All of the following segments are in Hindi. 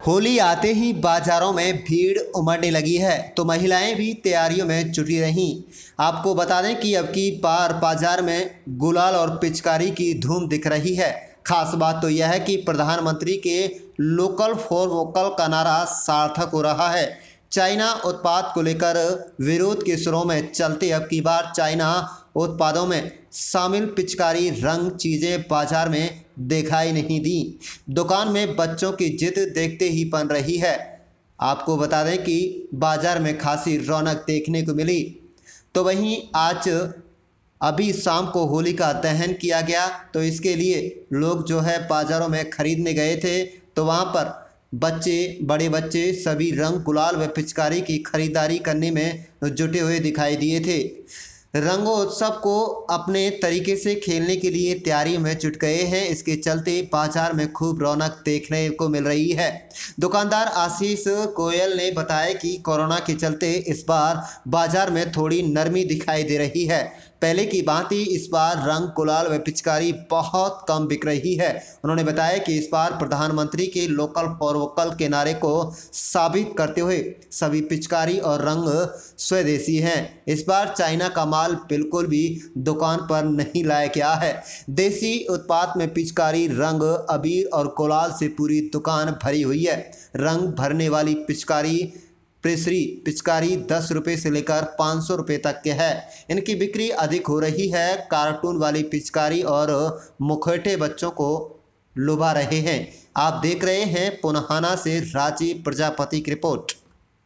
होली आते ही बाजारों में भीड़ उमड़ने लगी है तो महिलाएं भी तैयारियों में जुटी रहीं। आपको बता दें कि अब की बार बाजार में गुलाल और पिचकारी की धूम दिख रही है। खास बात तो यह है कि प्रधानमंत्री के लोकल फॉर वोकल का नारा सार्थक हो रहा है। चाइना उत्पाद को लेकर विरोध के सुरों में चलते अब की बार चाइना उत्पादों में शामिल पिचकारी रंग चीजें बाजार में दिखाई नहीं दी। दुकान में बच्चों की जिद देखते ही बन रही है। आपको बता दें कि बाजार में खासी रौनक देखने को मिली। तो वहीं आज अभी शाम को होली का दहन किया गया तो इसके लिए लोग जो है बाज़ारों में ख़रीदने गए थे तो वहाँ पर बच्चे बड़े बच्चे सभी रंग गुलाल व पिचकारी की खरीदारी करने में जुटे हुए दिखाई दिए थे। रंगोत्सव को अपने तरीके से खेलने के लिए तैयारी में जुट गए हैं। इसके चलते बाजार में खूब रौनक देखने को मिल रही है। दुकानदार आशीष गोयल ने बताया कि कोरोना के चलते इस बार बाजार में थोड़ी नरमी दिखाई दे रही है। पहले की भांति इस बार रंग गुलाल व पिचकारी बहुत कम बिक रही है। उन्होंने बताया कि इस बार प्रधानमंत्री के लोकल फॉर वोकल के नारे को साबित करते हुए सभी पिचकारी और रंग स्वदेशी हैं। इस बार चाइना का माल बिल्कुल भी दुकान पर नहीं लाया गया है। देसी उत्पाद में पिचकारी रंग अबीर और गुलाल से पूरी दुकान भरी हुई है। रंग भरने वाली पिचकारी प्रेसरी पिचकारी 10 रुपये से लेकर 500 रुपये तक के है। इनकी बिक्री अधिक हो रही है। कार्टून वाली पिचकारी और मुखौटे बच्चों को लुभा रहे हैं। आप देख रहे हैं पुनहाना से राजीव प्रजापति की रिपोर्ट।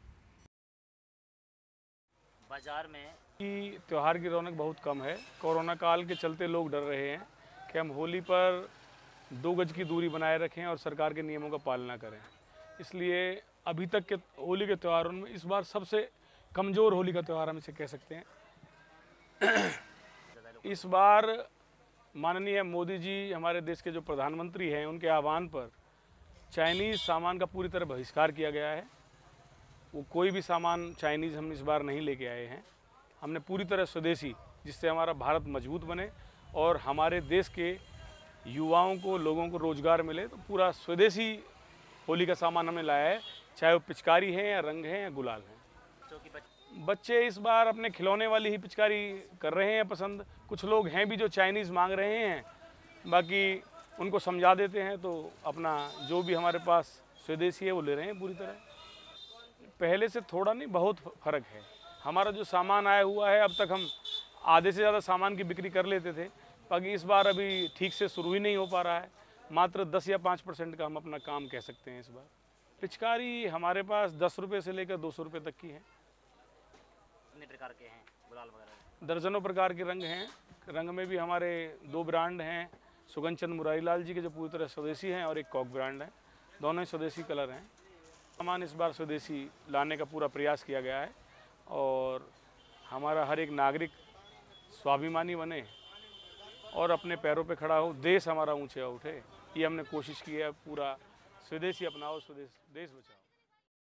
बाजार में कि त्यौहार की रौनक बहुत कम है। कोरोना काल के चलते लोग डर रहे हैं कि हम होली पर 2 गज की दूरी बनाए रखें और सरकार के नियमों का पालना करें। इसलिए अभी तक के होली के त्योहारों में इस बार सबसे कमज़ोर होली का त्यौहार हम इसे कह सकते हैं। इस बार माननीय मोदी जी हमारे देश के जो प्रधानमंत्री हैं उनके आह्वान पर चाइनीज़ सामान का पूरी तरह बहिष्कार किया गया है। वो कोई भी सामान चाइनीज़ हम इस बार नहीं लेके आए हैं। हमने पूरी तरह स्वदेशी, जिससे हमारा भारत मजबूत बने और हमारे देश के युवाओं को लोगों को रोज़गार मिले, तो पूरा स्वदेशी होली का सामान हमने लाया है, चाहे वो पिचकारी है या रंग है या गुलाल है। बच्चे इस बार अपने खिलौने वाली ही पिचकारी कर रहे हैं पसंद। कुछ लोग हैं भी जो चाइनीज़ मांग रहे हैं, बाकी उनको समझा देते हैं तो अपना जो भी हमारे पास स्वदेशी है वो ले रहे हैं पूरी तरह। पहले से थोड़ा नहीं, बहुत फ़र्क है। हमारा जो सामान आया हुआ है, अब तक हम आधे से ज़्यादा सामान की बिक्री कर लेते थे, बाकी इस बार अभी ठीक से शुरू ही नहीं हो पा रहा है। मात्र 10 या 5% का हम अपना काम कह सकते हैं इस बार। पिचकारी हमारे पास 10 रुपये से लेकर 200 रुपये तक की है। कितने प्रकार के हैं गुलाल वगैरह? दर्जनों प्रकार के रंग हैं। रंग में भी हमारे 2 ब्रांड हैं, सुगंध चंद मुरारी लाल जी के जो पूरी तरह स्वदेशी हैं और एक कॉक ब्रांड है। दोनों ही स्वदेशी कलर हैं। सामान इस बार स्वदेशी लाने का पूरा प्रयास किया गया है और हमारा हर एक नागरिक स्वाभिमानी बने और अपने पैरों पे खड़ा हो, देश हमारा ऊंचे उठे, ये हमने कोशिश की है। पूरा स्वदेशी अपनाओ, स्वदेश देश बचाओ।